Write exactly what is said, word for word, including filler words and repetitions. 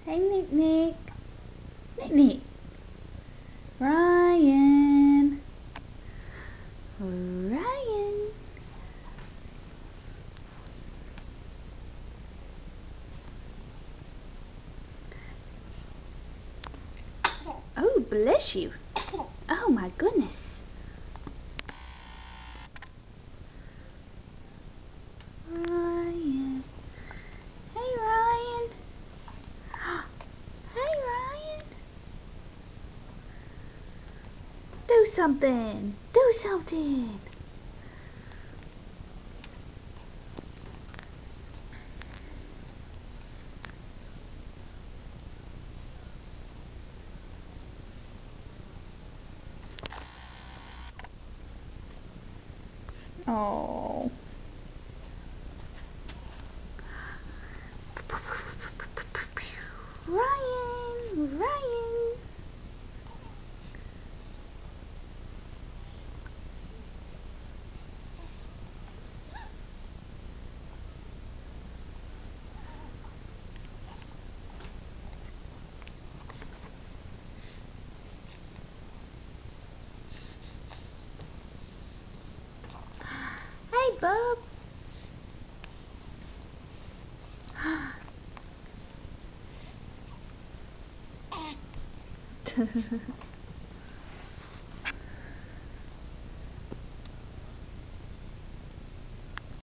Hey, Nick Nick. Nick Nick. Ryan. Ryan. Oh, bless you. Oh, my goodness. Ryan. Hey, Ryan. Hey, Ryan. Do something. Do something. Oh. Ryan. Ryan. Hey, bub.